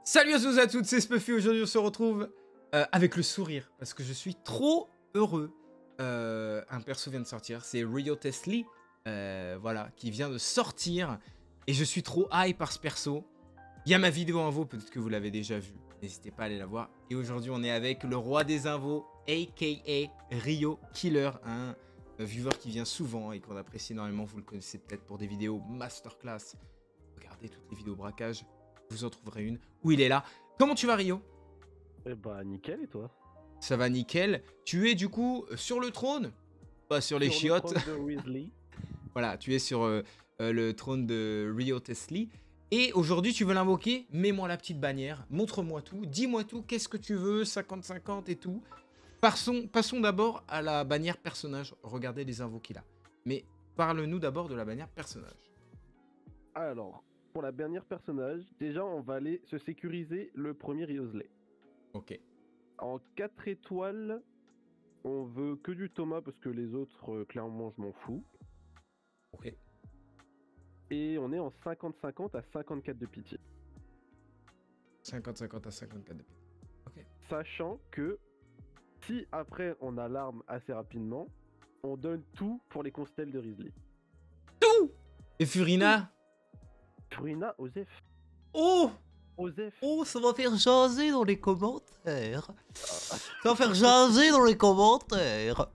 Salut à tous et à toutes, c'est Spuffy. Aujourd'hui on se retrouve avec le sourire parce que je suis trop heureux. Un perso vient de sortir, c'est Rio Tesli, voilà, qui vient de sortir et je suis trop high par ce perso. Il y a ma vidéo invos, peut-être que vous l'avez déjà vue, n'hésitez pas à aller la voir. Et aujourd'hui on est avec le roi des invos, aka Rio Killer, un viewer qui vient souvent et qu'on apprécie énormément. Vous le connaissez peut-être pour des vidéos masterclass. Regardez toutes les vidéos braquage. Vous en trouverez une où il est là. Comment tu vas, Rio? Eh bah nickel, et toi? Ça va nickel. Tu es du coup sur le trône, pas sur les Sur le chiottes. trône de Weasley. Voilà, tu es sur le trône de Rio Tesli. Et aujourd'hui, tu veux l'invoquer? Mets-moi la petite bannière, montre-moi tout, dis-moi tout, qu'est-ce que tu veux, 50-50 et tout. Passons d'abord à la bannière personnage. Regardez les invos qu'il a. Mais parle-nous d'abord de la bannière personnage. Alors, pour la dernière personnage, déjà on va aller se sécuriser le premier Weasley. Ok. En 4 étoiles, on veut que du Thomas parce que les autres, clairement, je m'en fous. Ok. Et on est en 50-50 à 54 de pitié. 50-50 à 54. Ok. Sachant que si après on a l'arme assez rapidement, on donne tout pour les constelles de Weasley. Tout. Et Furina? Furina, Osef. Oh! Osef. Oh, ça va faire jaser dans les commentaires. Ça va faire jaser dans les commentaires.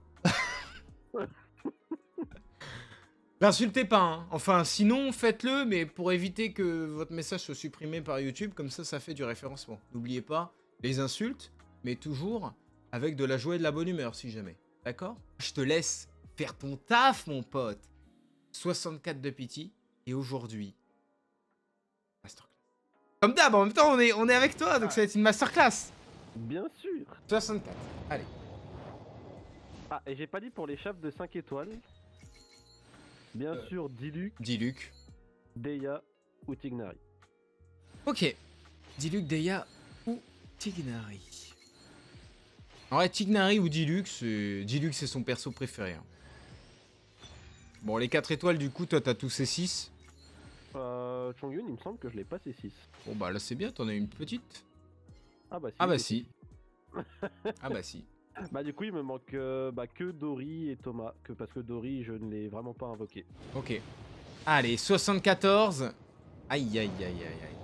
L'insultez pas, hein. Enfin, sinon, faites-le, mais pour éviter que votre message soit supprimé par YouTube, comme ça fait du référencement. N'oubliez pas les insultes, mais toujours avec de la joie et de la bonne humeur, si jamais. D'accord? Je te laisse faire ton taf, mon pote. 64 de pity, et aujourd'hui, masterclass. Comme d'hab, en même temps, on est avec toi, donc ça va être une masterclass. Bien sûr. 64, allez. Ah, et j'ai pas dit pour les chefs de 5 étoiles. Bien sûr, Diluc, Diluc. Deya ou Tignari. Ok. Diluc, Deya ou Tignari. En vrai, Tignari ou Diluc, c'est son perso préféré. Hein. Bon, les 4 étoiles, du coup, toi, t'as tous ces 6. Chongyun, il me semble que je l'ai pas ces 6. Bon, bah là, c'est bien, t'en as une petite. Ah bah si. Ah bah j'ai si. Ah bah si. Bah du coup, il me manque que Dory et Thomas. Parce que Dory, je ne l'ai vraiment pas invoqué. Ok. Allez, 74. Aïe, aïe, aïe, aïe, aïe.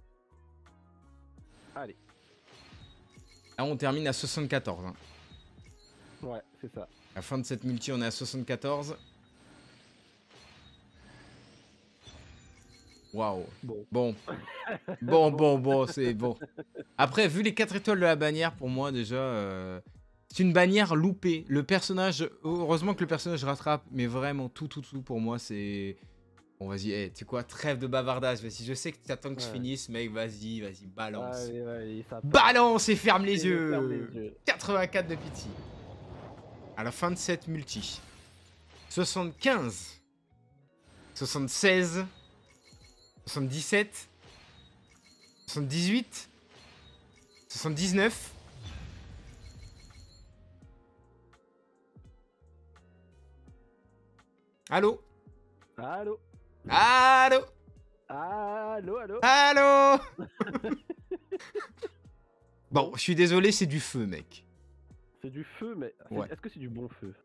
Allez. Là, on termine à 74. Hein. Ouais, c'est ça. À la fin de cette multi, on est à 74. Waouh. Bon. Bon, c'est bon. Après, vu les 4 étoiles de la bannière, pour moi, déjà, c'est une bannière loupée. Le personnage, heureusement que le personnage rattrape, mais vraiment, tout pour moi, c'est... Bon, vas-y, hey, tu sais quoi, trêve de bavardage. Vas-y, je sais que tu attends que je finisse, mec, vas-y, balance. Allez, ça part. Balance et ferme les Et ferme yeux. les yeux. 84 de pitié. À la fin de cette multi. 75. 76. 77. 78. 79. Allô? Allô. Allô? Allô. Allô? Bon, je suis désolé, c'est du feu, mec. C'est du feu, mais Ouais. est-ce que c'est du bon feu?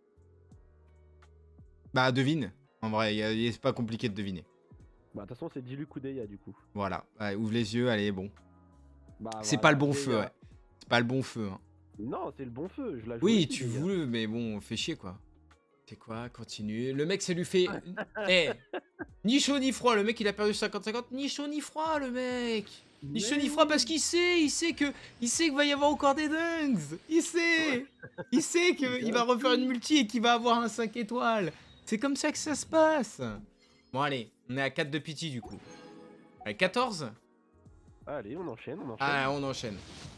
Bah, devine. En vrai, c'est pas compliqué de deviner. Bah de toute façon, c'est Diluc ou Deya du coup. Voilà. Allez, ouvre les yeux, allez, bon. Bah, C'est voilà, pas le bon Deya. feu, ouais. C'est pas le bon feu, hein. Non, c'est le bon feu, je la joue. Oui, aussi, tu Deya. veux, mais bon, fais chier, quoi. C'est quoi? Continue. Le mec, ça lui fait... Eh, ni chaud ni froid. Le mec, il a perdu 50-50. Ni chaud ni froid, le mec. Ni chaud ni froid parce qu'il sait. Il sait qu'il va y avoir encore des dunks. Il sait. Il sait qu'il va refaire une multi et qu'il va avoir un 5 étoiles. C'est comme ça que ça se passe. Bon, allez. On est à 4 de pity, du coup. Allez, 14. Allez, on enchaîne. Ah, on enchaîne.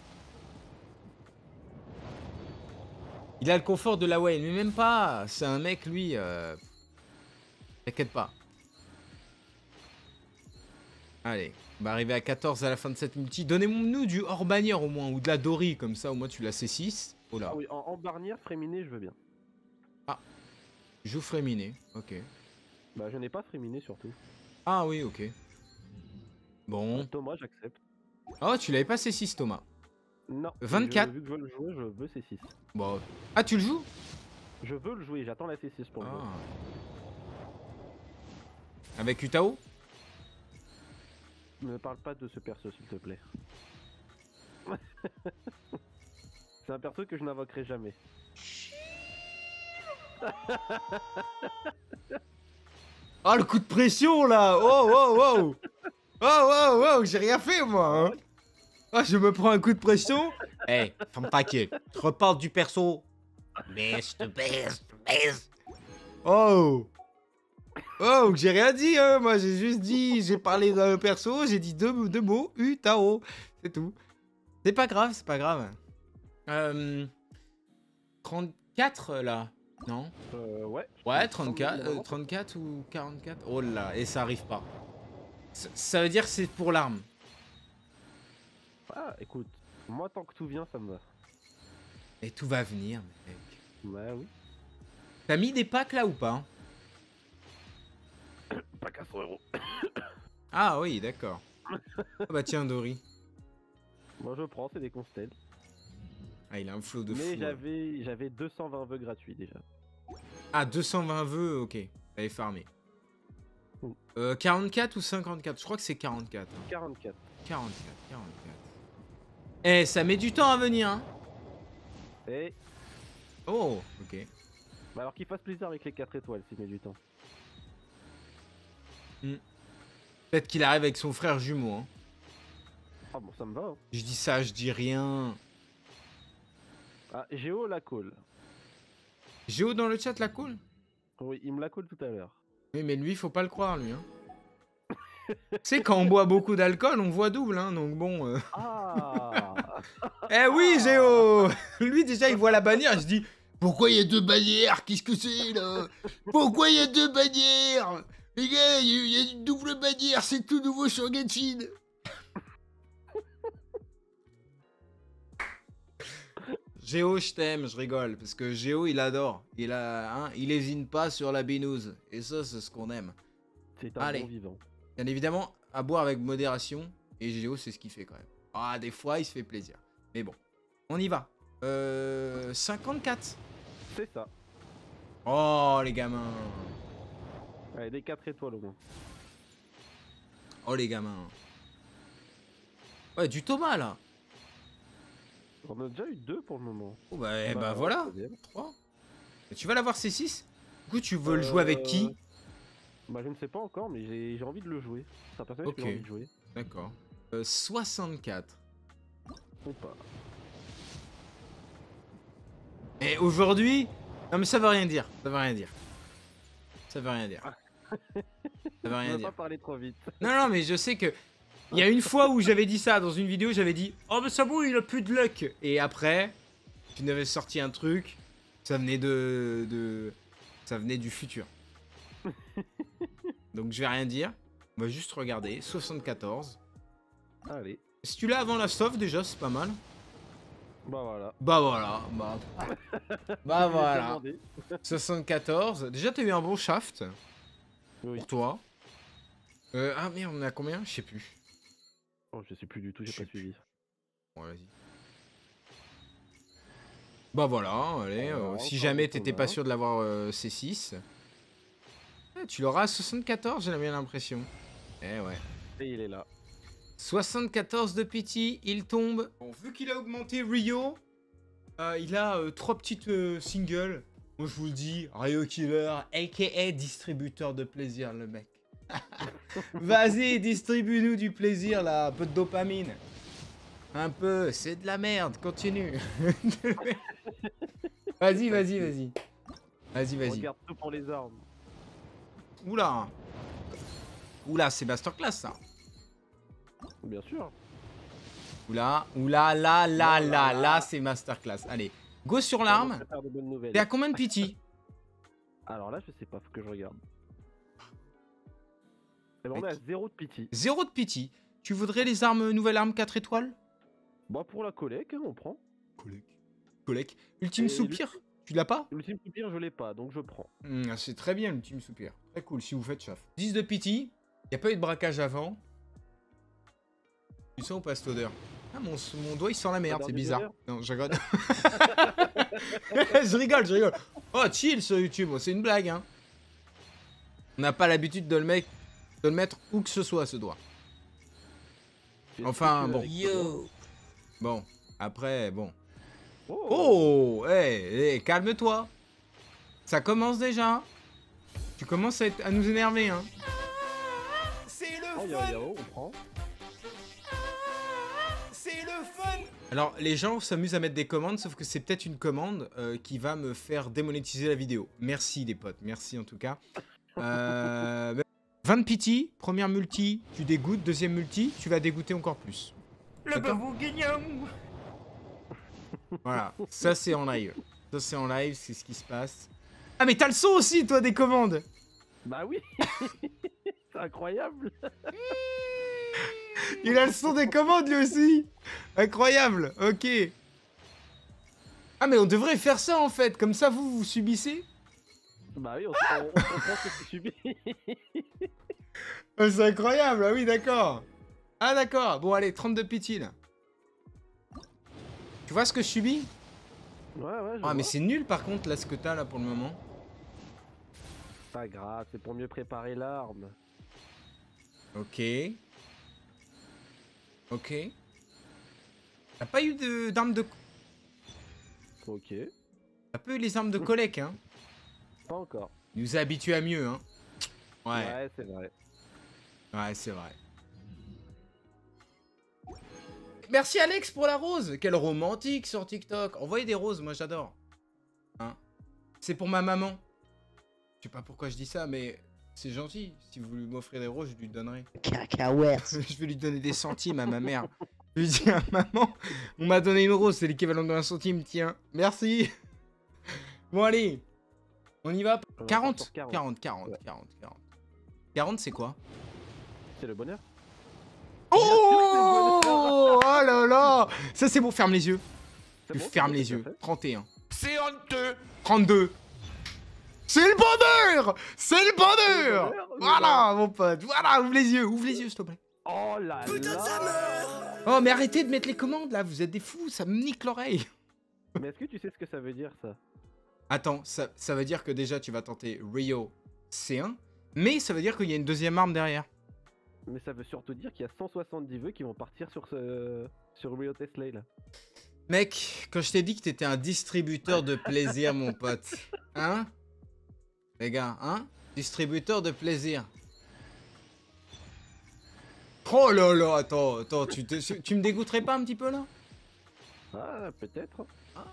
Il a le confort de la Wayne, mais même pas. C'est un mec, lui. T'inquiète pas. Allez, on va arriver à 14 à la fin de cette multi. Donnez-nous du hors bannière au moins, ou de la Dory, comme ça au moins tu l'as C6. Oh là. Ah oui, en barnière, Fréminé, je veux bien. Ah, joue Fréminé, ok. Bah je n'ai pas Fréminé surtout. Ah oui, ok. Bon, Thomas, j'accepte. Oh, tu l'avais pas C6, Thomas. Non. 24. Vu que je veux le jouer, je veux C6. Bon. Ah, tu le joues? Je veux le jouer, j'attends la C6 pour le jouer. Ah. Avec Utao? Ne parle pas de ce perso, s'il te plaît. C'est un perso que je n'invoquerai jamais. Oh, le coup de pression, là! Oh, oh, oh! Oh, oh, oh! J'ai rien fait, moi! Hein. Oh, je me prends un coup de pression! Eh, hey, ferme ta gueule. Je reparle du perso. Baisse, te baisse, te baisse. Oh! Oh, j'ai rien dit, hein! Moi, j'ai juste dit... J'ai parlé d'un perso, j'ai dit deux mots. Utao. C'est tout. C'est pas grave, c'est pas grave. 34, là? Non? Ouais. Ouais, 34, 34 ou 44. Oh là, et ça arrive pas. Ça veut dire que c'est pour l'arme. Ah, écoute, moi tant que tout vient, ça me va. Et tout va venir, mec. Ouais, oui. T'as mis des packs là ou pas? Pas qu'à 100 €. Ah oui, d'accord. Ah bah tiens, Dory. Moi je prends, c'est des constels. Ah, il a un flow de Mais fou. j'avais 220 vœux gratuits déjà. Ah, 220 vœux, ok. T'avais farmé. Mm. 44 ou 54? Je crois que c'est 44. Hein. 44. 44, 44. Eh, ça met du temps à venir, hein. Et Oh, ok. bah alors qu'il fasse plaisir avec les 4 étoiles s'il met du temps. Peut-être qu'il arrive avec son frère jumeau, hein. Ah bon, ça me va. Hein. Je dis ça, je dis rien. Ah, Géo la call. Géo dans le chat, la cool? Oui, il me la call tout à l'heure. Oui, mais lui, faut pas le croire, lui. Hein. Tu sais, quand on boit beaucoup d'alcool, on voit double, hein, donc bon... Ah. Eh oui, Géo. Lui, déjà, il voit la bannière, je dis... Pourquoi il y a deux bannières? Qu'est-ce que c'est, là? Pourquoi il y a deux bannières? Les gars, il y a une double bannière, c'est tout nouveau sur Genshin. Géo, je t'aime, je rigole, parce que Géo, il adore. Il lésine pas sur la binouse. Et ça, c'est ce qu'on aime. C'est un Allez. bon vivant. Bien évidemment, à boire avec modération. Et Géo, c'est ce qu'il fait quand même. Ah, des fois, il se fait plaisir. Mais bon, on y va. 54. C'est ça. Oh, les gamins. Allez, des 4 étoiles au moins. Oh, les gamins. Ouais, du Thomas, là. On a déjà eu 2 pour le moment. Oh, bah, eh Bah, bah ouais, voilà. troisième. 3. Tu vas l'avoir C6? Du coup, tu veux le jouer avec qui? Bah je ne sais pas encore, mais j'ai envie de le jouer. C'est un personnage Ok. que j'ai envie de jouer. D'accord. 64. Ou pas. Et aujourd'hui... Non, mais ça veut rien dire. Ça veut rien dire. Ça veut rien dire. Ça veut Je rien veux dire. pas parler trop vite. Non, non, mais je sais que... Il y a une fois où j'avais dit ça dans une vidéo, j'avais dit « Oh, mais Sabou, il a plus de luck !» Et après, tu n'avais sorti un truc, ça venait ça venait du futur. Donc je vais rien dire. On va juste regarder. 74. Allez. Si tu l'as avant la sauve, déjà, c'est pas mal. Bah voilà. Bah voilà. Bah voilà. Demandé. 74. Déjà, t'as eu un bon shaft Oui. pour toi. Ah merde, on est à combien? Je sais plus. Oh, je sais plus du tout, j'ai Je sais pas suivi. Bon, vas-y. Bah voilà, allez. Alors, Si encore jamais du t'étais Thomas. pas sûr de l'avoir C6. Tu l'auras à 74, j'ai bien l'impression. Eh ouais. Et il est là. 74 de pity, il tombe. Bon, vu qu'il a augmenté Rio, il a 3 petites singles. Moi je vous le dis, Rio Killer, aka distributeur de plaisir, le mec. Vas-y, distribue-nous du plaisir là, un peu de dopamine. Un peu, c'est de la merde, continue. Vas-y, vas-y, vas-y. Vas-y, vas-y. Regarde tout pour les armes. Oula. Oula, c'est masterclass ça. Bien sûr. Oula, oula, là, c'est masterclass. Allez, go sur l'arme. On va faire de bonnes nouvelles. T'es à combien de pity? Alors là, je sais pas, faut que je regarde. Et ben, on est à Mec. 0 de pity. 0 de pity. Tu voudrais les armes, nouvelle arme 4 étoiles? Bah pour la collègue, hein, on prend. Collègue. Ultime Et soupir, tu l'as pas? L'ultime soupir, je l'ai pas, donc je prends. C'est très bien l'ultime soupir. Très cool si vous faites chaff. 10 de pity. Y a pas eu de braquage avant. Tu sens ou pas cette odeur? Ah, mon doigt il sent la merde, Odeur c'est de bizarre. bonheur. Non, je rigole. Je rigole, je rigole. Oh, chill sur YouTube, oh, c'est une blague, hein. On n'a pas l'habitude de le mettre où que ce soit, ce doigt. Qu'est-ce Enfin, que tu bon. veux avec Yo. Bon, après, bon. Oh, Oh, hey, calme-toi. Ça commence déjà. Tu commences à nous énerver, hein. C'est le Oh, yao, on prend. C'est le fun. Alors, les gens s'amusent à mettre des commandes, sauf que c'est peut-être une commande qui va me faire démonétiser la vidéo. Merci, les potes. Merci, en tout cas. 20 pity, première multi, tu dégoûtes. Deuxième multi, tu vas dégoûter encore plus. Le bavou guignol. Voilà, ça c'est en live. Ça c'est en live, c'est ce qui se passe. Ah mais t'as le son aussi toi des commandes. Bah oui. C'est incroyable. Il a le son des commandes lui aussi. Incroyable, ok. Ah mais on devrait faire ça en fait, comme ça vous subissez. Bah oui, on comprend ce que tu subis. Oh, c'est incroyable, ah oui d'accord. Ah d'accord, bon allez, 32 pity là. Tu vois ce que je subis? Ouais, je Ah mais vois. c'est nul par contre là ce que t'as là pour le moment. Pas grave, c'est pour mieux préparer l'arme. Ok. Ok. T'as pas eu d'armes de... Ok. T'as pas eu les armes de collègue hein. Pas encore. Il nous a habitués à mieux hein. Ouais. Ouais, c'est vrai. Ouais, c'est vrai. Merci Alex pour la rose. Quel romantique sur TikTok. Envoyez des roses, moi j'adore. Hein? C'est pour ma maman. Je sais pas pourquoi je dis ça, mais c'est gentil. Si vous m'offrez des roses, je lui donnerai. Cacahuètes. Je vais lui donner des centimes à ma mère. Je lui dis à maman, on m'a donné une rose, c'est l'équivalent d'un centime, tiens. Merci. Bon allez, on y va. On va 40 faire 40, 40. 40, Ouais. 40, 40. 40 c'est quoi? C'est le bonheur. Oh, oh là là. Ça c'est bon, ferme les yeux. C'est Tu bon, fermes c'est les bon, yeux. tout à fait. 31. C'est honteux. 32. C'est le bonheur. C'est le bonheur. bonheur, Voilà mon pote. Voilà, ouvre les yeux s'il te plaît. Oh là là. Oh mais arrêtez de mettre les commandes là, vous êtes des fous, ça me nique l'oreille. Mais est-ce que tu sais ce que ça veut dire ça? Attends, ça veut dire que déjà tu vas tenter Rio C1, mais ça veut dire qu'il y a une deuxième arme derrière. Mais ça veut surtout dire qu'il y a 170 vœux qui vont partir sur Rio Tesla là. Mec, quand je t'ai dit que t'étais un distributeur de plaisir, mon pote. Hein? Les gars, hein? Distributeur de plaisir. Oh là là, attends, tu me dégoûterais pas un petit peu là? Ah, peut-être.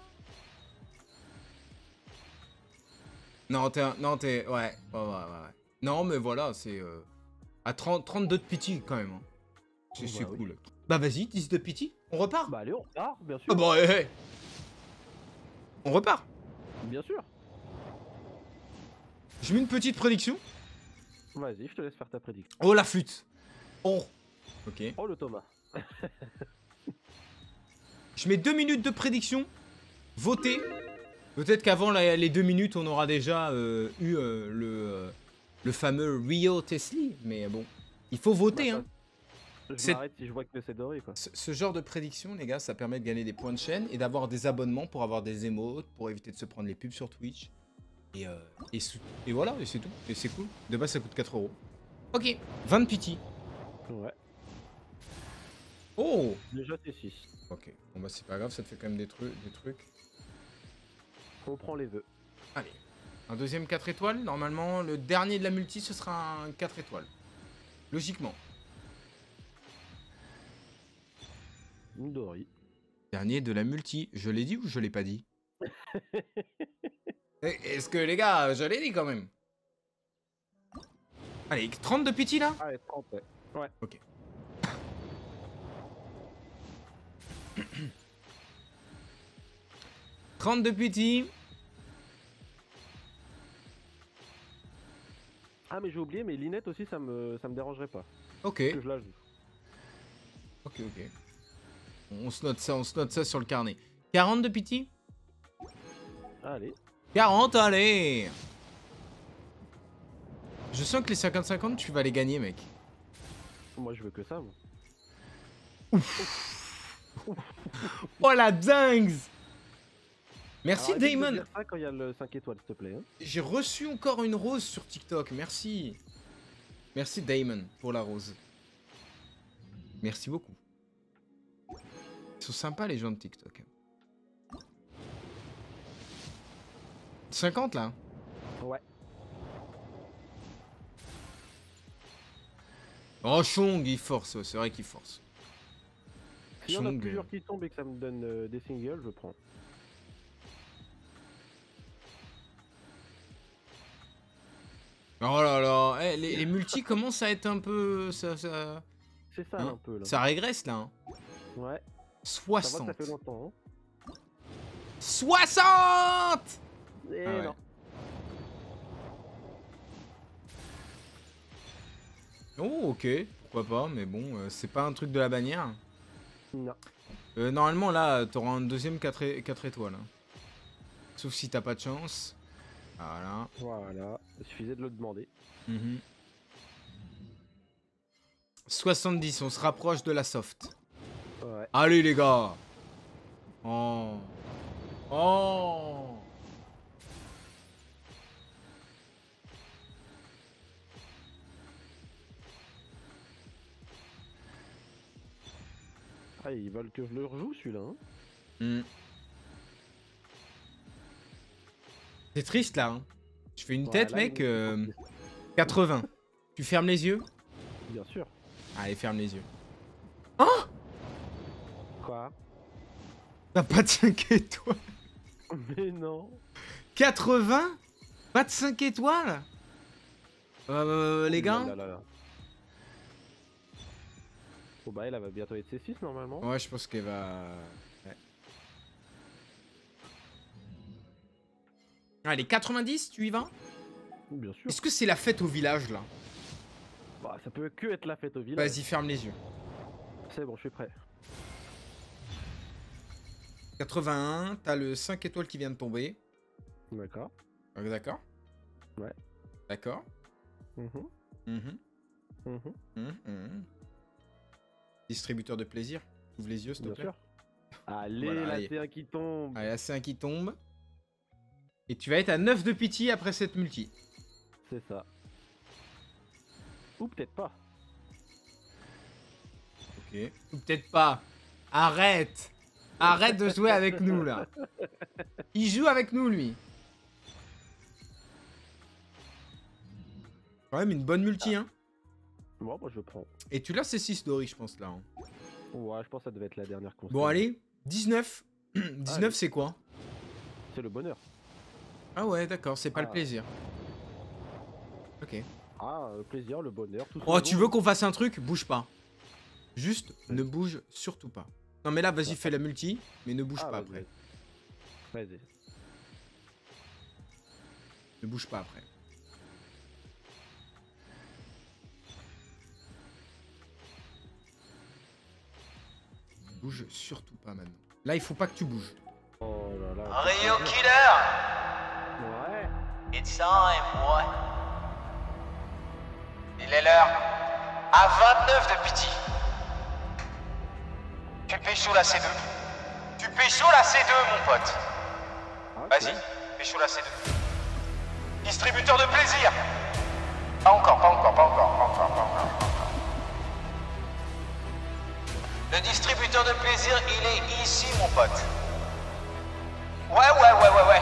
Non, ouais. Non, mais voilà, c'est... À 32 de pity quand même. Hein. C'est Bah oui. cool. Bah vas-y, 10 de pity, on repart? Bah allez, on repart, bien sûr. Ah bah, hé. On repart. Bien sûr. Je mets une petite prédiction. Vas-y, je te laisse faire ta prédiction. Oh, la flûte. Oh. Ok. Oh le Thomas. Je mets 2 minutes de prédiction. Votez. Peut-être qu'avant les 2 minutes, on aura déjà eu le fameux Rio Tesla. Mais bon, il faut voter. Bah, Hein. Je C'est- m'arrête si je vois que c'est doré quoi. Ce genre de prédiction, les gars, ça permet de gagner des points de chaîne et d'avoir des abonnements pour avoir des émotes, pour éviter de se prendre les pubs sur Twitch. Et voilà, et c'est tout. Et c'est cool. De base, ça coûte 4 €. Ok, 20 pity. Ouais. Oh. Déjà c'est 6. Ok, bon bah c'est pas grave, ça te fait quand même des trucs. On prend les vœux. Allez, un deuxième 4 étoiles. Normalement, le dernier de la multi, ce sera un 4 étoiles. Logiquement. Une Dory. Dernier de la multi. Je l'ai dit ou je l'ai pas dit? Est-ce que les gars, je l'ai dit quand même? Allez, 30 de pity là? Ah, 30, ouais. Ouais. Ok. « 30 de pity. Ah, mais j'ai oublié, mais Linette aussi, ça me dérangerait pas. Ok. Que je la joue. Ok. On se note ça sur le carnet. 40 de pity. Allez. 40, allez. Je sens que les 50-50, tu vas les gagner, mec. Moi, je veux que ça, moi. Oh la dingue. Merci Alors, évite de Damon. dire ça quand il y a le 5 étoiles, s'il te plaît. Hein. J'ai reçu encore une rose sur TikTok. Merci. Merci Damon pour la rose. Merci beaucoup. Ils sont sympas les gens de TikTok. 50 là. Ouais. Oh Chong, il force, ouais, c'est vrai qu'il force. S'il y en a Chong, plusieurs qui tombent et que ça me donne des singles, je prends. Oh là là, eh, les multis commencent à être un peu... Ça, C'est ça hein, un peu là. ça régresse là. Hein. Ouais. Ça va, 60. ça fait longtemps. 60. Hein. Et Ah ouais. non. Oh ok, pourquoi pas, mais bon, c'est pas un truc de la bannière. Non. Normalement là, t'auras un deuxième 4 étoiles. Hein. Sauf si t'as pas de chance. Voilà. Voilà. Il suffisait de le demander. 70, on se rapproche de la soft. Ouais. Allez les gars. Oh. Oh. Ah, ils veulent que je le rejoue celui-là. Hein. Hmm. C'est triste là. Hein. Je fais une Ouais, tête là, mec. il me fait 80. Tu fermes les yeux? Bien sûr. Allez, ferme les yeux. Quoi? T'as pas de 5 étoiles. Mais non. 80? Pas de 5 étoiles? Les gars? Là, là, là. Oh bah elle va bientôt être C6 normalement. Ouais, je pense qu'elle va... Ouais. Allez, 90, tu y vas? Bien sûr. Est-ce que c'est la fête au village, là? Bah ça peut que être la fête au village. Vas-y, ferme les yeux. C'est bon, je suis prêt. 81, t'as le 5 étoiles qui vient de tomber. D'accord. D'accord? Ouais. D'accord? Mhm. Mhm. Mhm. Mhm. Distributeur de plaisir. Ouvre les yeux, s'il te Bien plaît. sûr. Allez, Voilà, la allez. T1 qui tombe. Allez, la C1 qui tombe. Et tu vas être à 9 de pitié après cette multi. C'est ça. Ou peut-être pas. Ok. Ou peut-être pas. Arrête. Arrête de jouer avec nous, là. Il joue avec nous, lui. Quand même une bonne multi, hein. Bon, moi je prends. Et tu l'as C6 Dory, je pense, là. Hein. Ouais, je pense que ça devait être la dernière console. Bon, allez. 19. 19, Allez. c'est quoi? C'est le bonheur. Ah ouais, d'accord, c'est pas le Ah. plaisir. Ok. Ah, le plaisir, le bonheur, tout Oh, ce tu dont- veux qu'on fasse un truc? Bouge pas. Juste, ne bouge surtout pas. Non, mais là, vas-y, fais la multi, mais ne bouge Ah, pas vas-y, après. Vas-y. Ne bouge pas après. Bouge surtout pas maintenant. Là, il faut pas que tu bouges. Oh là là. Rio Killer, Ouais. it's time, boy. Il est l'heure. À 29 de pitié. Tu pécho la C2. Tu pécho la C2, mon pote. Ah, ok. Vas-y, pécho la C2. Distributeur de plaisir. Pas encore, pas encore, pas encore, pas encore, pas encore. Le distributeur de plaisir, il est ici, mon pote. Ouais.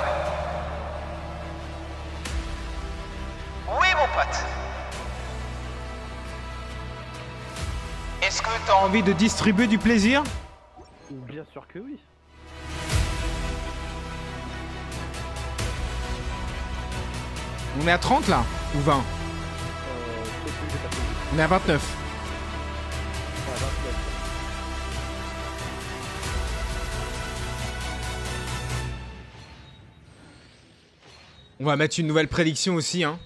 Oui, mon pote. Est-ce que t'as envie... Envie de distribuer du plaisir? Bien sûr que oui. On est à 30 là? Ou 20? Je sais plus, j'ai pas fait. On est à 29. Ouais, 29. On va mettre une nouvelle prédiction aussi, hein.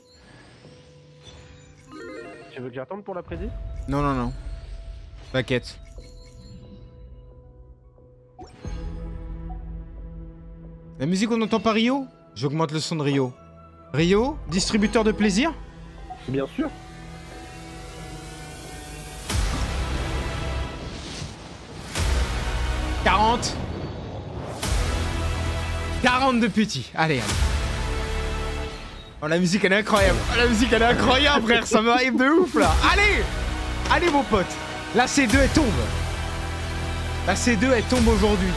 Tu veux que j'attende pour la prédit? Non, non, non. T'inquiète. La musique, on n'entend pas Rio? J'augmente le son de Rio. Rio, distributeur de plaisir? Bien sûr. 40. 42 petits. Allez, allez. Oh, la musique, elle est incroyable. Oh, la musique, elle est incroyable, frère. Ça m'arrive de ouf, là. Allez. Allez, mon pote. La C2, elle tombe. La C2, elle tombe aujourd'hui.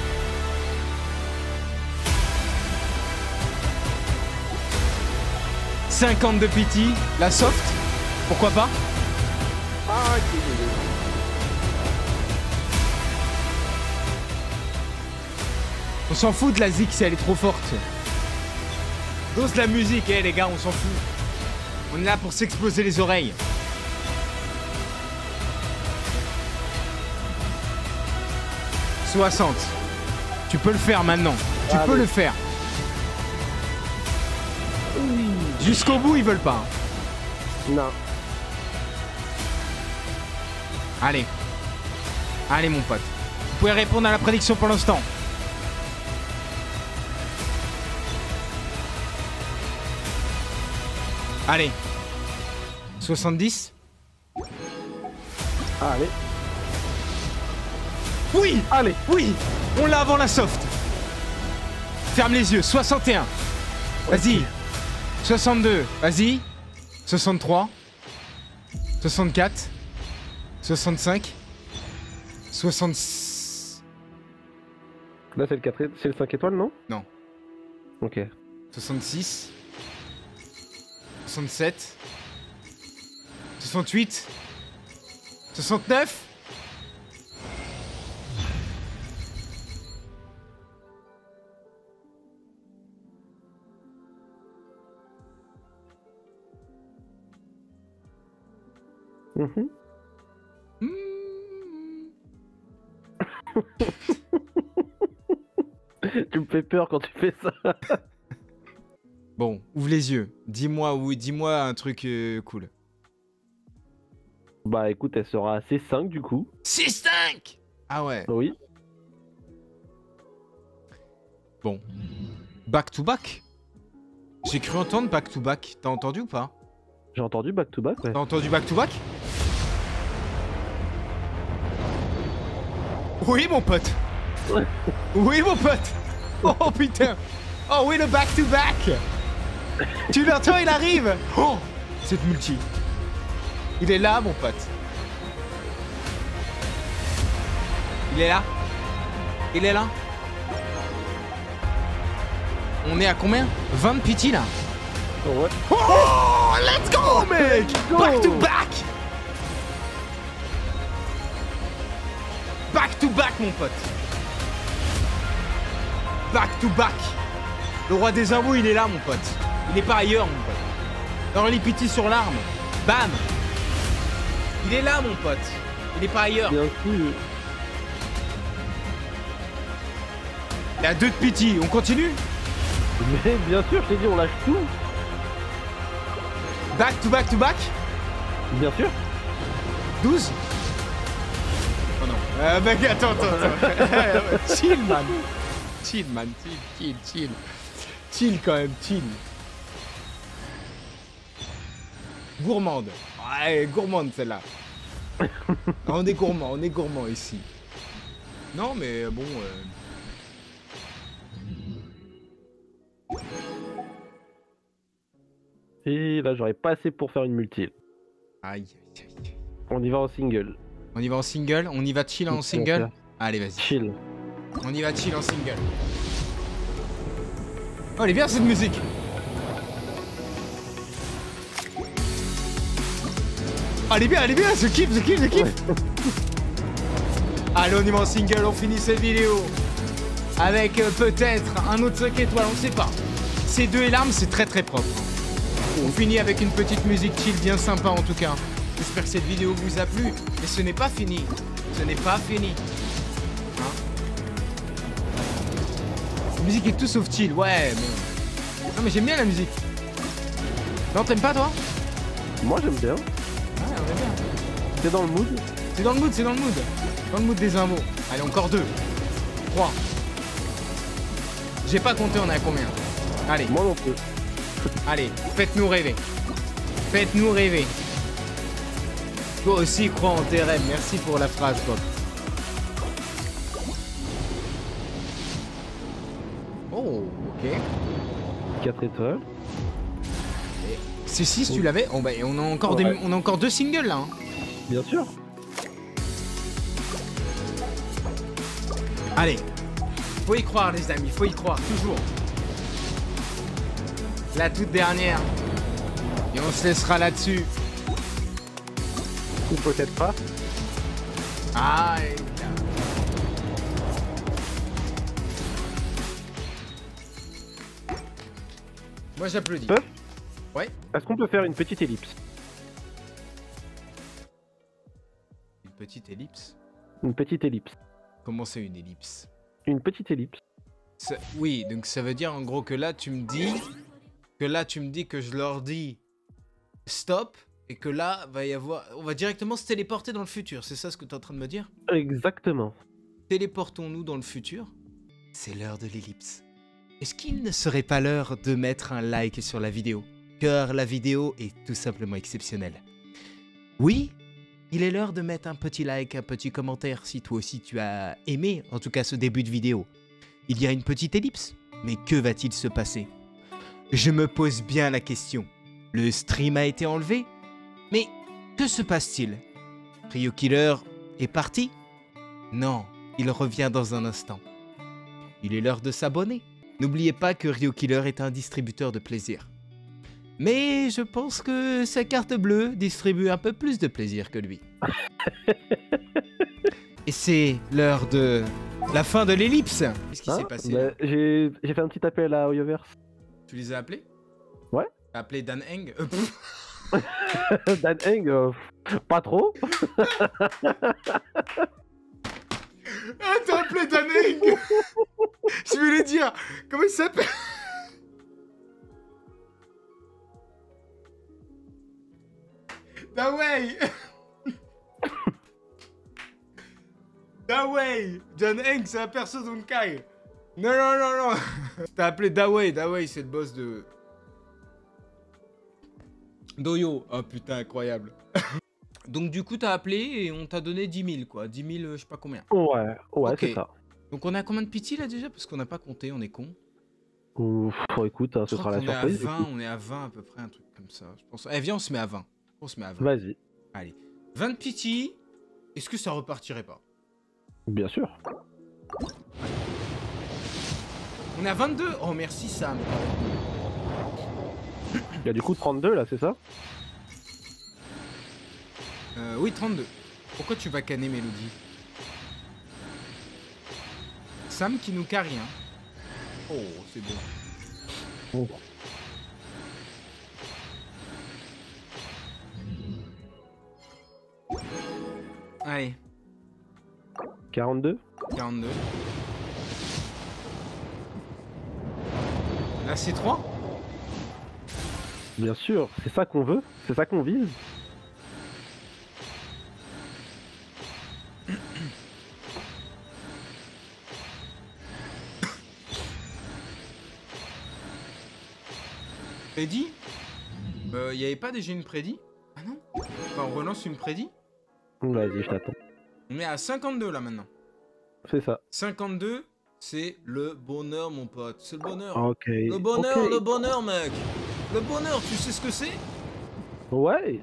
« 50 de pity, la soft, pourquoi pas? Ah, ok. On s'en fout de la zik si elle est trop forte. Dose la musique, les gars, on s'en fout. On est là pour s'exploser les oreilles. « 60. Tu peux le faire maintenant. Tu peux le faire. Jusqu'au bout, ils veulent pas. Non. Allez. Allez, mon pote. Vous pouvez répondre à la prédiction pour l'instant. Allez. 70. Allez. Oui. Allez. Oui. On l'a avant la soft. Ferme les yeux. 61. Vas-y. 62. Vas-y. 63. 64. 65. 66. Là, c'est le 5 étoiles, non? Non. Ok. 66. 67. 68. 69. Mhm. Tu me fais peur quand tu fais ça. Bon, ouvre les yeux. Dis-moi un truc cool. Bah écoute, elle sera à C5 du coup. 6-5. Ah ouais. Oui. Bon. Back to back. J'ai cru entendre back to back. T'as entendu ou pas? J'ai entendu back to back, ouais. T'as entendu back to back? Oui, mon pote. Oui, mon pote. Oh putain. Oh oui, le back to back. Tu l'entends, il arrive. Oh, cette multi. Il est là, mon pote. Il est là. Il est là. On est à combien? 20 de pity là. Ouais. Oh, let's go, mec. Back to back. Back to back, mon pote. Back to back. Le roi des imbos, il est là, mon pote. Il est pas ailleurs, mon pote. Early pity sur l'arme. Bam. Il est là, mon pote. Il est pas ailleurs. Bien sûr. Il y a 2 de pity. On continue? Mais bien sûr, je t'ai dit, on lâche tout. Back to back to back. Bien sûr. 12. Oh non. Mec, attends. Chill, man. Chill, man. Chill. Chill quand même, chill. Gourmande. Ouais, gourmande celle-là. On est gourmand ici. Non, mais bon... Et là, j'aurais pas assez pour faire une multi. Aïe. On y va en single. On y va en single? On y va chill en single? Allez, vas-y. Chill. On y va chill en single. Oh, elle est bien cette musique. Oh, elle est bien, je kiffe. Ouais. Allez, on y va en single, on finit cette vidéo. Avec peut-être un autre 5 étoiles, on sait pas. Ces deux et l'arme, c'est très propre. On finit avec une petite musique chill bien sympa en tout cas. J'espère que cette vidéo vous a plu. Mais ce n'est pas fini. Ce n'est pas fini. Hein? La musique est tout sauf chill, ouais, mais... Non mais j'aime bien la musique. Non, t'aimes pas toi? Moi, j'aime bien. Ouais, on aime bien. T'es dans le mood? C'est dans le mood. Dans le mood des imbos. Allez, encore 2. 3. J'ai pas compté, on est à combien? Allez. Moi non plus. Allez, faites-nous rêver. Faites-nous rêver. Toi aussi crois en tes rêves. Merci pour la phrase, Pop. Oh, ok. 4 étoiles. C'est 6, tu l'avais? Oh, bah, on a encore, on a encore 2 singles là. Hein. Bien sûr. Allez, faut y croire les amis, faut y croire, toujours. La toute dernière. Et on se laissera là-dessus. Ou peut-être pas. Ah, et... Moi j'applaudis. Ouais. Est-ce qu'on peut faire une petite ellipse? Une petite ellipse? Une petite ellipse. Comment c'est une ellipse? Une petite ellipse. Oui, donc ça veut dire en gros que là tu me dis que je leur dis stop et que là va y avoir, on va directement se téléporter dans le futur. C'est ça ce que tu es en train de me dire? Exactement. Téléportons-nous dans le futur. C'est l'heure de l'ellipse. Est-ce qu'il ne serait pas l'heure de mettre un like sur la vidéo? Car la vidéo est tout simplement exceptionnelle. Oui, il est l'heure de mettre un petit like, un petit commentaire si toi aussi tu as aimé, en tout cas ce début de vidéo. Il y a une petite ellipse, mais que va-t-il se passer? Je me pose bien la question. Le stream a été enlevé, mais que se passe-t-il? Rio Killer est parti? Non, il revient dans un instant. Il est l'heure de s'abonner. N'oubliez pas que Rio Killer est un distributeur de plaisir. Mais je pense que sa carte bleue distribue un peu plus de plaisir que lui. Et c'est l'heure de la fin de l'ellipse. Qu'est-ce qui s'est passé? Bah, j'ai fait un petit appel à Oyoverse. Tu les as appelés? Ouais. T'as appelé Dan Heng? Dan Heng, pas trop. Ah, t'as appelé Dan Heng? Je voulais dire, comment il s'appelle? Dawei. Dawei. Dan Heng, c'est un perso d'Honkai. Non, non, non, non. T'as appelé Dawei. Dawei, c'est le boss de... Doyo. Oh putain, incroyable. Donc du coup, t'as appelé et on t'a donné 10 000, quoi. 10 000, je sais pas combien. Ouais, Ok. c'est ça. Donc on a combien de pity là déjà? Parce qu'on n'a pas compté, on est con. Ouf, écoute, ce Je sera crois la qu'on est à surprise. 20, on est à 20 à peu près, un truc comme ça. Je pense... Eh, viens, on se met à 20. On se met à 20. Vas-y, Allez. 20 de pity. Est-ce que ça repartirait pas? bien sûr. On est à 22. Oh, merci Sam. Il y a du coup 32 là, c'est ça? Oui, 32. Pourquoi tu vas canner Mélodie? Sam qui nous carry, hein. Oh, c'est bon. Oh. Allez, 42? 42. Là, c'est 3. Bien sûr, c'est ça qu'on veut, c'est ça qu'on vise. Prédit? Y avait pas déjà une prédit? Ah non? Bah, on relance une prédit? Vas-y, je t'attends. On est à 52 là maintenant. C'est ça. 52, c'est le bonheur, mon pote. C'est le bonheur. Ok. Le bonheur, ok. le bonheur, mec. Le bonheur, tu sais ce que c'est? Ouais.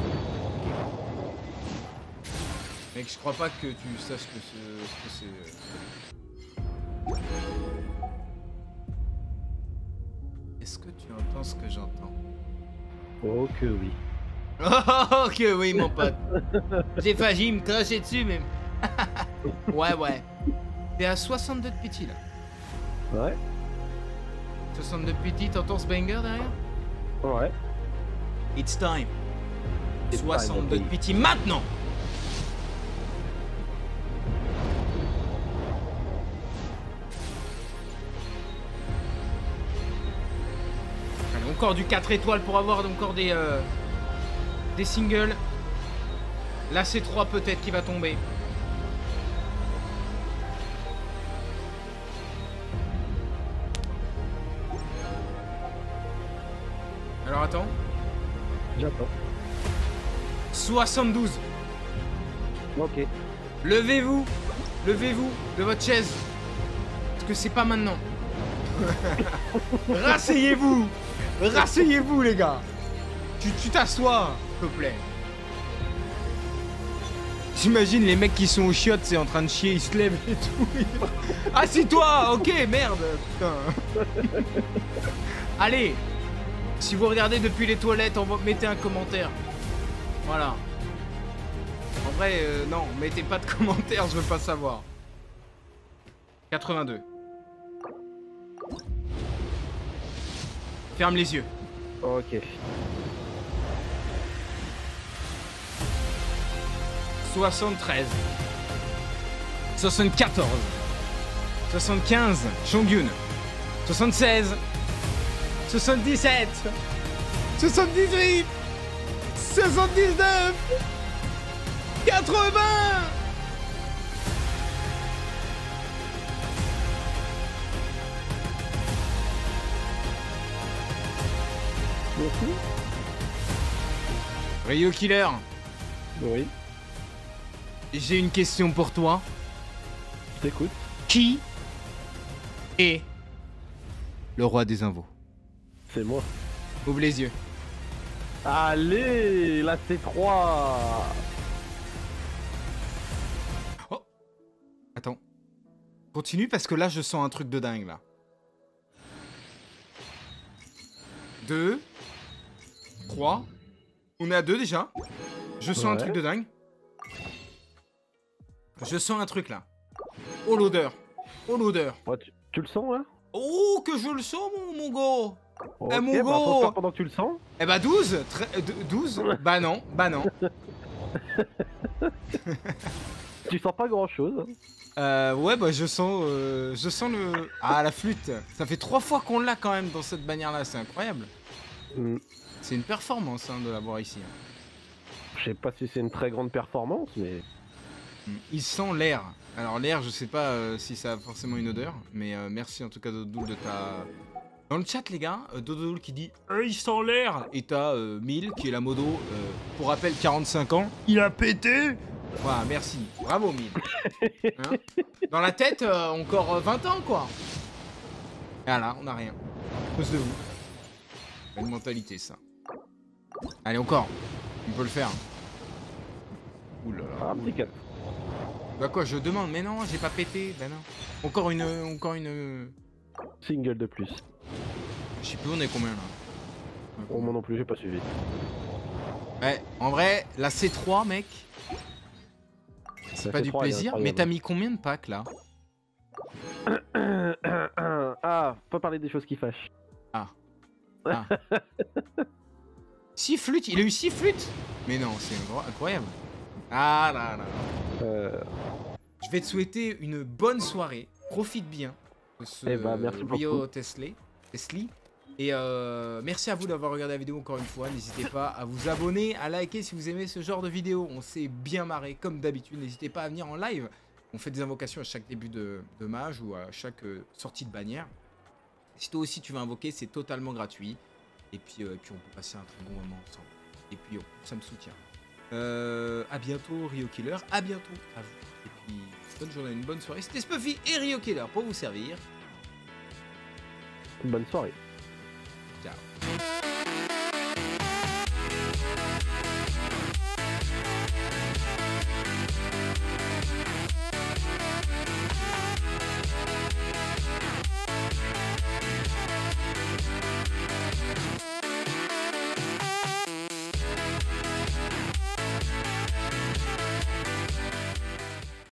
Mec, je crois pas que tu saches ce que c'est. Est-ce que tu entends ce que j'entends? Oh que oui. Oh que oui, mon pote. J'ai failli me cracher dessus, même. Ouais, ouais. T'es à 62 de pity, là. Ouais. 62 de pity, t'entends ce banger derrière? Ouais. It's time. It's 62 de time, pity, maintenant! Allez, encore du 4 étoiles pour avoir encore des singles. Là, c'est 3 peut-être qui va tomber. Alors attends. J'attends. 72. Ok. Levez-vous. Levez-vous de votre chaise. Parce que c'est pas maintenant. Rasseyez-vous. Rasseyez-vous, les gars. Tu t'assois, s'il te plaît. J'imagine les mecs qui sont aux chiottes, c'est en train de chier, ils se lèvent et tout. Assis-toi, ok, merde, putain. Allez, si vous regardez depuis les toilettes, mettez un commentaire. Voilà. En vrai, non, mettez pas de commentaires, je veux pas savoir. 82. Ferme les yeux. Ok. 73. 74. 75. Chongyun. 76. 77. 78. 79. 80. Merci. Ryo Killer, Oui, j'ai une question pour toi. je t'écoute. Qui est le roi des invos? C'est moi. Ouvre les yeux. Allez, la C3. Oh. Attends. Continue parce que là je sens un truc de dingue là. 2 3. On est à 2 déjà. Je sens un truc de dingue. Je sens un truc là. Oh l'odeur. Oh l'odeur. Ouais, tu le sens là? Oh que je le sens mon go. Ok, mon bah, go. faut le faire pendant que tu le sens. Eh bah 12 12. Bah non. Bah non. Tu sens pas grand chose. Ouais bah je sens le... Ah la flûte. Ça fait 3 fois qu'on l'a quand même dans cette bannière là. C'est incroyable. C'est une performance hein, de l'avoir ici. Je sais pas si c'est une très grande performance, mais... Il sent l'air. Alors l'air, je sais pas si ça a forcément une odeur, mais merci en tout cas Dodoul de ta... Dans le chat les gars, Dodoul qui dit il sent l'air. Et t'as Mille qui est la modo, pour rappel 45 ans. Il a pété. Voilà, merci. Bravo Mille. Hein, dans la tête, encore 20 ans quoi. Et là, on a rien. Cause de vous. Une mentalité ça. Allez encore. On peut le faire. Ouh là là. Ah, petit 4. Bah quoi, je demande, mais non, j'ai pas pété, bah non. Encore une... Single de plus. Je sais plus, on est combien là? Oh, moi non plus, j'ai pas suivi. Ouais, en vrai, la C3, mec, c'est La pas C3, du elle est plaisir, mais incroyable. t'as mis combien de packs là? Ah, pas parler des choses qui fâchent. Ah. 6 flûtes, il a eu 6 flûtes? Mais non, c'est incroyable. Ah là là. Je vais te souhaiter une bonne soirée, profite bien de ce Eh bah, merci Rio beaucoup. Tesli. Et merci à vous d'avoir regardé la vidéo encore une fois. N'hésitez pas à vous abonner, à liker si vous aimez ce genre de vidéo. On s'est bien marré comme d'habitude. N'hésitez pas à venir en live. On fait des invocations à chaque début de mage ou à chaque sortie de bannière. Si toi aussi tu veux invoquer, c'est totalement gratuit. Et puis on peut passer un très bon moment ensemble. Et puis ça me soutient. À bientôt Rio Killer. À bientôt à vous. Et puis bonne journée, une bonne soirée. C'était Spuffy et Rio Killer pour vous servir. Bonne soirée. Ciao.